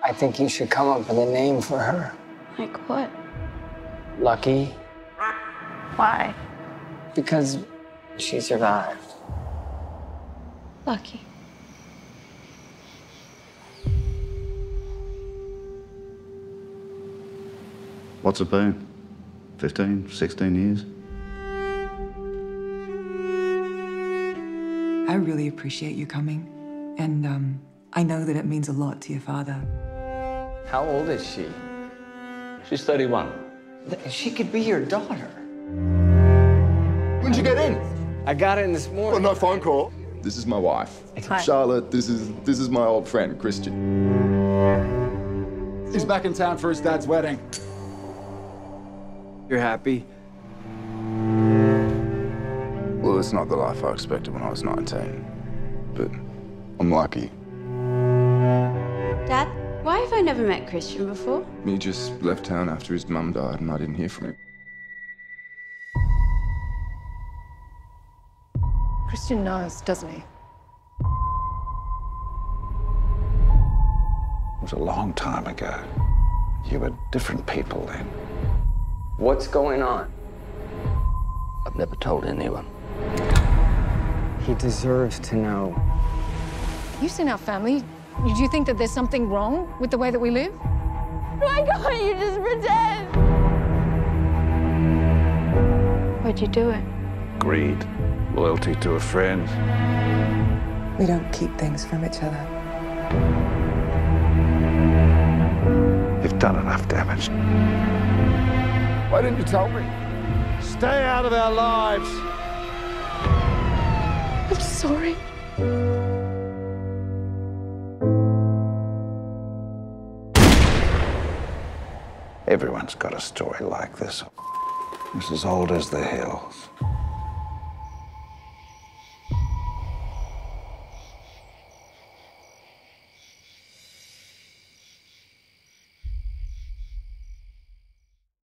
I think you should come up with a name for her. Like what? Lucky. Why? Because she survived. Lucky. What's it been? 15, 16 years? I really appreciate you coming. And I know that it means a lot to your father. How old is she? She's 31. She could be your daughter. When'd you get in? I got in this morning. Well, no phone call. This is my wife. Hi. Charlotte, this is my old friend, Christian. He's back in town for his dad's wedding. You're happy? Well, it's not the life I expected when I was 19, but I'm lucky. Dad, why have I never met Christian before? He just left town after his mum died and I didn't hear from him. Christian knows, doesn't he? It was a long time ago. You were different people then. What's going on? I've never told anyone. He deserves to know. You've seen our family. Do you think that there's something wrong with the way that we live? Why can't you just pretend? Why'd you do it? Greed, loyalty to a friend. We don't keep things from each other. You've done enough damage. Why didn't you tell me? Stay out of our lives. I'm sorry. Everyone's got a story like this. It's as old as the hills.